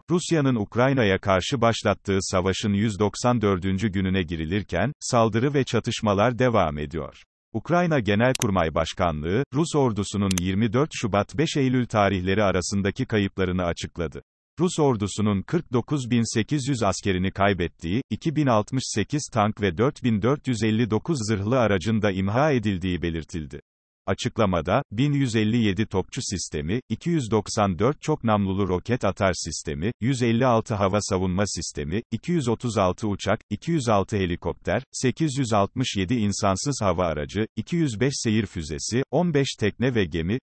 Rusya'nın Ukrayna'ya karşı başlattığı savaşın 194. gününe girilirken, saldırı ve çatışmalar devam ediyor. Ukrayna Genelkurmay Başkanlığı, Rus ordusunun 24 Şubat-5 Eylül tarihleri arasındaki kayıplarını açıkladı. Rus ordusunun 49.800 askerini kaybettiği, 2068 tank ve 4459 zırhlı aracın da imha edildiği belirtildi. Açıklamada, 1157 topçu sistemi, 294 çok namlulu roket atar sistemi, 156 hava savunma sistemi, 236 uçak, 206 helikopter, 867 insansız hava aracı, 205 seyir füzesi, 15 tekne ve gemi,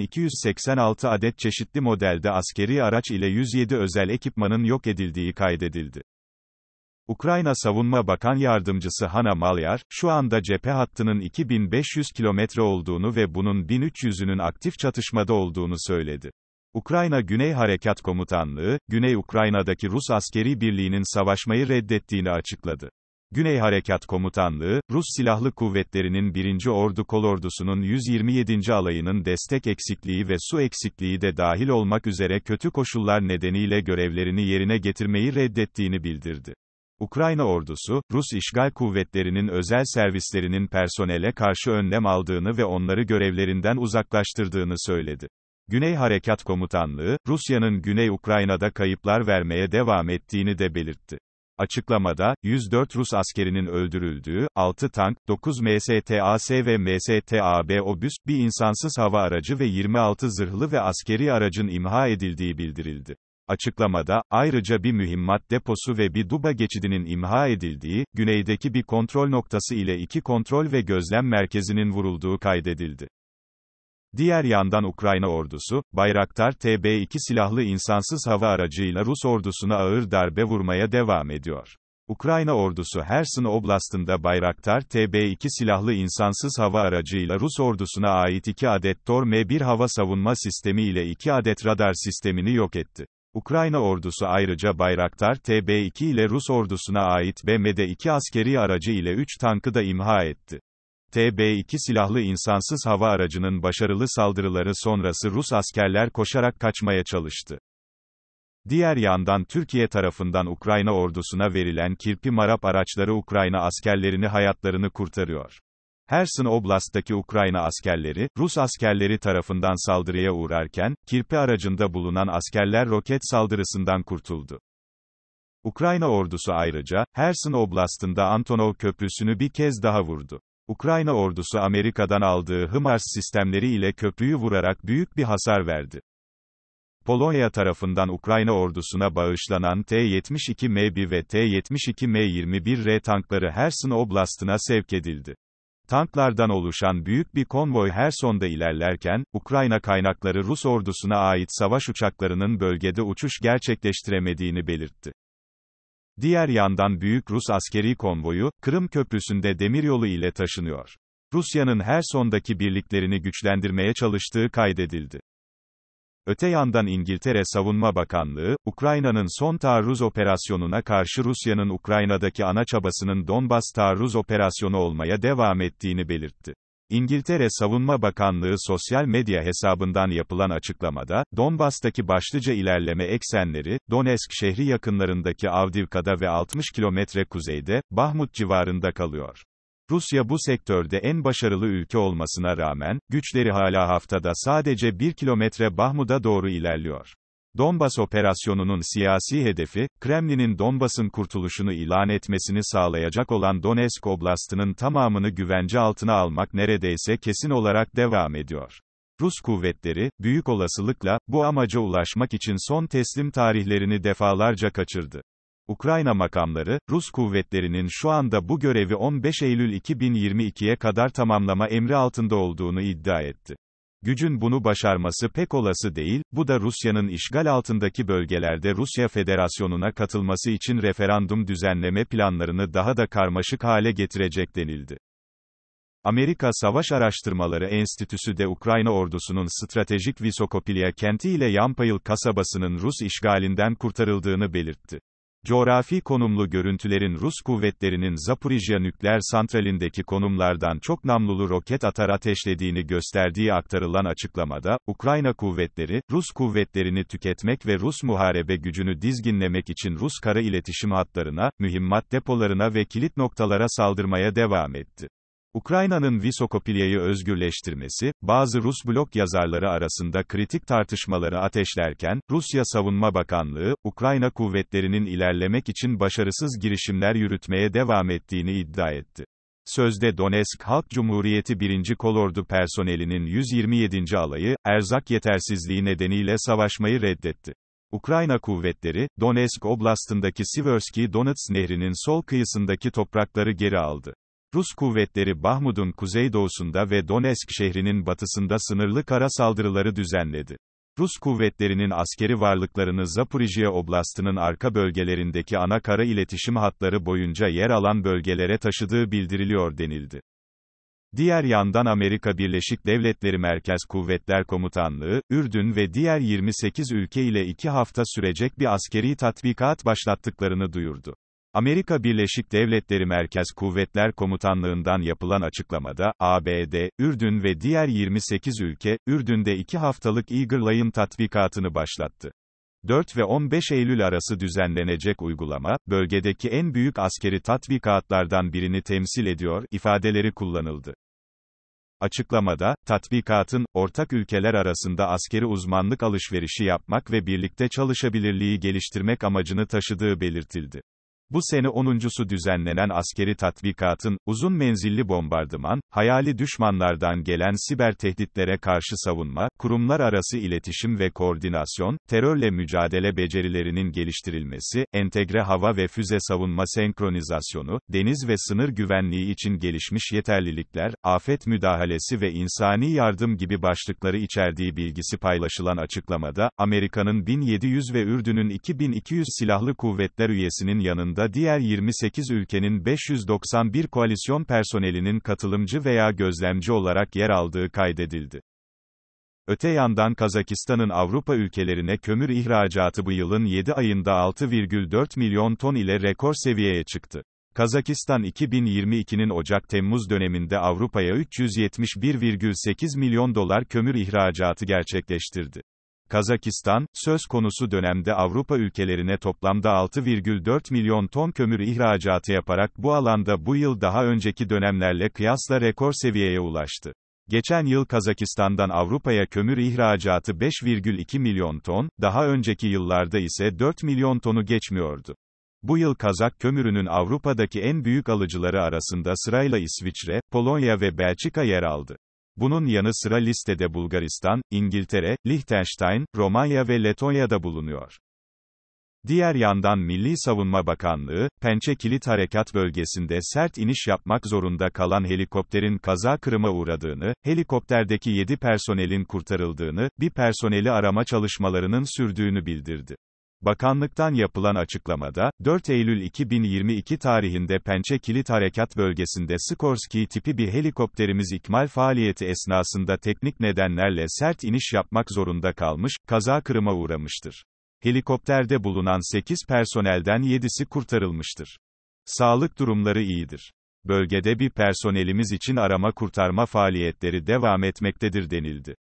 3286 adet çeşitli modelde askeri araç ile 107 özel ekipmanın yok edildiği kaydedildi. Ukrayna Savunma Bakan Yardımcısı Hanna Malyar, şu anda cephe hattının 2500 kilometre olduğunu ve bunun 1300'ünün aktif çatışmada olduğunu söyledi. Ukrayna Güney Harekat Komutanlığı, Güney Ukrayna'daki Rus askeri birliğinin savaşmayı reddettiğini açıkladı. Güney Harekat Komutanlığı, Rus Silahlı Kuvvetleri'nin 1. Ordu Kolordusu'nun 127. alayının destek eksikliği ve su eksikliği de dahil olmak üzere kötü koşullar nedeniyle görevlerini yerine getirmeyi reddettiğini bildirdi. Ukrayna ordusu, Rus işgal kuvvetlerinin özel servislerinin personele karşı önlem aldığını ve onları görevlerinden uzaklaştırdığını söyledi. Güney Harekat Komutanlığı, Rusya'nın Güney Ukrayna'da kayıplar vermeye devam ettiğini de belirtti. Açıklamada, 104 Rus askerinin öldürüldüğü, 6 tank, 9 MSTAS ve MSTAB obüs, bir insansız hava aracı ve 26 zırhlı ve askeri aracın imha edildiği bildirildi. Açıklamada, ayrıca bir mühimmat deposu ve bir Duba geçidinin imha edildiği, güneydeki bir kontrol noktası ile 2 kontrol ve gözlem merkezinin vurulduğu kaydedildi. Diğer yandan Ukrayna ordusu, Bayraktar TB2 silahlı insansız hava aracıyla Rus ordusuna ağır darbe vurmaya devam ediyor. Ukrayna ordusu Herson Oblast'ında Bayraktar TB2 silahlı insansız hava aracıyla Rus ordusuna ait 2 adet Tor-M1 hava savunma sistemi ile 2 adet radar sistemini yok etti. Ukrayna ordusu ayrıca Bayraktar TB2 ile Rus ordusuna ait BMD-2 askeri aracı ile 3 tankı da imha etti. TB2 silahlı insansız hava aracının başarılı saldırıları sonrası Rus askerler koşarak kaçmaya çalıştı. Diğer yandan Türkiye tarafından Ukrayna ordusuna verilen Kirpi Marap araçları Ukrayna askerlerini hayatlarını kurtarıyor. Herson Oblast'taki Ukrayna askerleri, Rus askerleri tarafından saldırıya uğrarken, Kirpi aracında bulunan askerler roket saldırısından kurtuldu. Ukrayna ordusu ayrıca, Herson Oblast'ında Antonov Köprüsü'nü bir kez daha vurdu. Ukrayna ordusu Amerika'dan aldığı HIMARS sistemleri ile köprüyü vurarak büyük bir hasar verdi. Polonya tarafından Ukrayna ordusuna bağışlanan T-72M1 ve T-72M21R tankları Herson Oblast'ına sevk edildi. Tanklardan oluşan büyük bir konvoy Herson'da ilerlerken, Ukrayna kaynakları Rus ordusuna ait savaş uçaklarının bölgede uçuş gerçekleştiremediğini belirtti. Diğer yandan büyük Rus askeri konvoyu, Kırım Köprüsü'nde demiryolu ile taşınıyor. Rusya'nın Herson'daki birliklerini güçlendirmeye çalıştığı kaydedildi. Öte yandan İngiltere Savunma Bakanlığı, Ukrayna'nın son taarruz operasyonuna karşı Rusya'nın Ukrayna'daki ana çabasının Donbas taarruz operasyonu olmaya devam ettiğini belirtti. İngiltere Savunma Bakanlığı sosyal medya hesabından yapılan açıklamada, Donbas'taki başlıca ilerleme eksenleri, Donetsk şehri yakınlarındaki Avdiivka'da ve 60 kilometre kuzeyde, Bahmut civarında kalıyor. Rusya bu sektörde en başarılı ülke olmasına rağmen, güçleri hala haftada sadece 1 kilometre Bahmut'a doğru ilerliyor. Donbas operasyonunun siyasi hedefi, Kremlin'in Donbas'ın kurtuluşunu ilan etmesini sağlayacak olan Donetsk Oblast'ının tamamını güvence altına almak neredeyse kesin olarak devam ediyor. Rus kuvvetleri, büyük olasılıkla, bu amaca ulaşmak için son teslim tarihlerini defalarca kaçırdı. Ukrayna makamları, Rus kuvvetlerinin şu anda bu görevi 15 Eylül 2022'ye kadar tamamlama emri altında olduğunu iddia etti. Gücün bunu başarması pek olası değil, bu da Rusya'nın işgal altındaki bölgelerde Rusya Federasyonu'na katılması için referandum düzenleme planlarını daha da karmaşık hale getirecek denildi. Amerika Savaş Araştırmaları Enstitüsü de Ukrayna ordusunun stratejik Visokopilya kenti ile Yampayıl kasabasının Rus işgalinden kurtarıldığını belirtti. Coğrafi konumlu görüntülerin Rus kuvvetlerinin Zaporijya nükleer santralindeki konumlardan çok namlulu roket atar ateşlediğini gösterdiği aktarılan açıklamada, Ukrayna kuvvetleri, Rus kuvvetlerini tüketmek ve Rus muharebe gücünü dizginlemek için Rus kara iletişim hatlarına, mühimmat depolarına ve kilit noktalara saldırmaya devam etti. Ukrayna'nın Visokopilya'yı özgürleştirmesi, bazı Rus blog yazarları arasında kritik tartışmaları ateşlerken, Rusya Savunma Bakanlığı, Ukrayna kuvvetlerinin ilerlemek için başarısız girişimler yürütmeye devam ettiğini iddia etti. Sözde Donetsk Halk Cumhuriyeti 1. Kolordu personelinin 127. alayı, erzak yetersizliği nedeniyle savaşmayı reddetti. Ukrayna kuvvetleri, Donetsk Oblast'ındaki Siversky Donets Nehri'nin sol kıyısındaki toprakları geri aldı. Rus kuvvetleri Bahmut'un kuzeydoğusunda ve Donetsk şehrinin batısında sınırlı kara saldırıları düzenledi. Rus kuvvetlerinin askeri varlıklarını Zaporijya Oblast'ının arka bölgelerindeki ana kara iletişim hatları boyunca yer alan bölgelere taşıdığı bildiriliyor denildi. Diğer yandan Amerika Birleşik Devletleri Merkez Kuvvetler Komutanlığı, Ürdün ve diğer 28 ülke ile 2 hafta sürecek bir askeri tatbikat başlattıklarını duyurdu. Amerika Birleşik Devletleri Merkez Kuvvetler Komutanlığından yapılan açıklamada, ABD, Ürdün ve diğer 28 ülke, Ürdün'de 2 haftalık Eagle Lion tatbikatını başlattı. 4 ve 15 Eylül arası düzenlenecek uygulama, bölgedeki en büyük askeri tatbikatlardan birini temsil ediyor, ifadeleri kullanıldı. Açıklamada, tatbikatın, ortak ülkeler arasında askeri uzmanlık alışverişi yapmak ve birlikte çalışabilirliği geliştirmek amacını taşıdığı belirtildi. Bu sene 10'uncusu düzenlenen askeri tatbikatın, uzun menzilli bombardıman, hayali düşmanlardan gelen siber tehditlere karşı savunma, kurumlar arası iletişim ve koordinasyon, terörle mücadele becerilerinin geliştirilmesi, entegre hava ve füze savunma senkronizasyonu, deniz ve sınır güvenliği için gelişmiş yeterlilikler, afet müdahalesi ve insani yardım gibi başlıkları içerdiği bilgisi paylaşılan açıklamada, Amerika'nın 1700 ve Ürdün'ün 2200 silahlı kuvvetler üyesinin yanında diğer 28 ülkenin 591 koalisyon personelinin katılımcı veya gözlemci olarak yer aldığı kaydedildi. Öte yandan Kazakistan'ın Avrupa ülkelerine kömür ihracatı bu yılın 7 ayında 6,4 milyon ton ile rekor seviyeye çıktı. Kazakistan 2022'nin Ocak-Temmuz döneminde Avrupa'ya 371,8 milyon dolar kömür ihracatı gerçekleştirdi. Kazakistan, söz konusu dönemde Avrupa ülkelerine toplamda 6,4 milyon ton kömür ihracatı yaparak bu alanda bu yıl daha önceki dönemlerle kıyasla rekor seviyeye ulaştı. Geçen yıl Kazakistan'dan Avrupa'ya kömür ihracatı 5,2 milyon ton, daha önceki yıllarda ise 4 milyon tonu geçmiyordu. Bu yıl Kazak kömürünün Avrupa'daki en büyük alıcıları arasında sırayla İsviçre, Polonya ve Belçika yer aldı. Bunun yanı sıra listede Bulgaristan, İngiltere, Liechtenstein, Romanya ve Letonya'da bulunuyor. Diğer yandan Milli Savunma Bakanlığı, Pençe Kilit Harekat Bölgesi'nde sert iniş yapmak zorunda kalan helikopterin kaza kırıma uğradığını, helikopterdeki 7 personelin kurtarıldığını, bir personeli arama çalışmalarının sürdüğünü bildirdi. Bakanlıktan yapılan açıklamada, 4 Eylül 2022 tarihinde Pençe Kilit Harekat Bölgesi'nde Skorsky tipi bir helikopterimiz ikmal faaliyeti esnasında teknik nedenlerle sert iniş yapmak zorunda kalmış, kaza kırıma uğramıştır. Helikopterde bulunan 8 personelden 7'si kurtarılmıştır. Sağlık durumları iyidir. Bölgede bir personelimiz için arama kurtarma faaliyetleri devam etmektedir denildi.